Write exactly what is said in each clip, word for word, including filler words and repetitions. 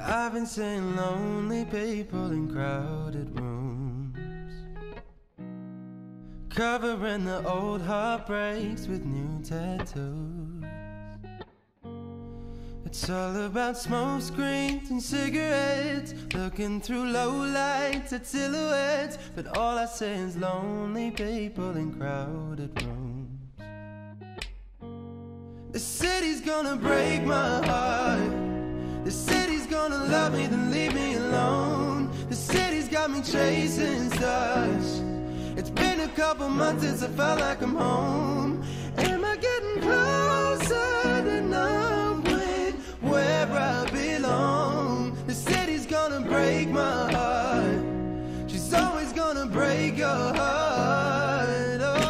I've been seeing lonely people in crowded rooms, covering the old heartbreaks with new tattoos. It's all about smoke screens and cigarettes, looking through low lights at silhouettes. But all I see is lonely people in crowded rooms. The city's gonna break my heart. The city's gonna love me, then leave me alone. The city's got me chasing stars. It's been a couple months since I felt like I'm home. Am I getting closer to knowing where I belong? The city's gonna break my heart. She's always gonna break your heart. Oh,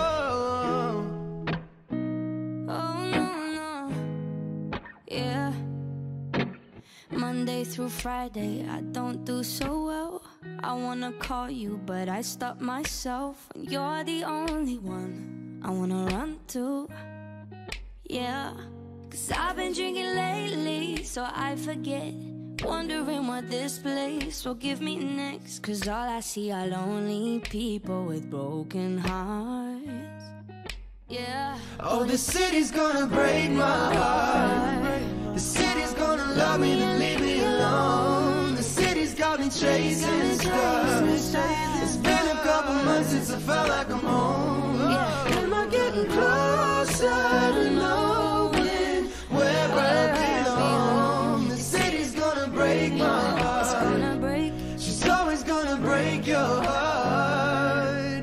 oh no, no, yeah. Monday through Friday, I don't do so well. I wanna call you, but I stop myself. And you're the only one I wanna run to, yeah. Cause I've been drinking lately, so I forget. Wondering what this place will give me next. Cause all I see are lonely people with broken hearts, yeah. oh, the city's gonna break my heart. The city's gonna love me, then leave me alone. The city's got me chasing stars. It's been a couple months since I felt like I'm home. Am I getting closer to knowing where I belong? The city's gonna break my heart. She's always gonna break your heart.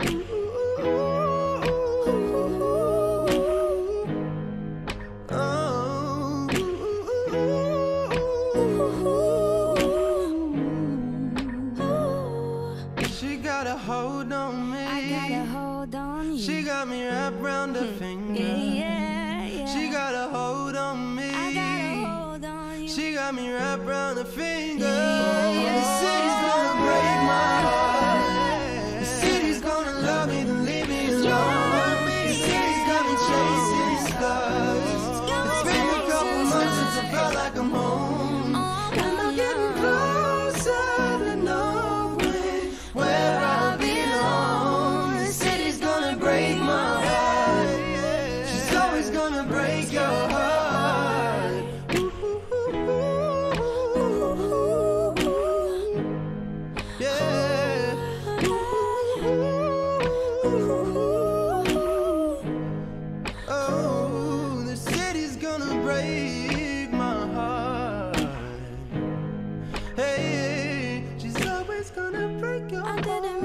She got a hold on me. I got a hold on you. She got me wrapped around her finger. Yeah, yeah, yeah. She got a hold on me. I got a hold on you. She got me wrapped around her finger. Yeah, yeah. The city's gonna break my heart. The city's gonna love me, then leave me alone. The city's got me chasing stars. It's been a couple months since I felt like I'm home. And I'm getting closer to knowing where I belong. The city's gonna break my heart. She's always gonna break your heart. Yeah. Oh, the city's gonna break my heart. Hey, she's always gonna break your I heart. didn't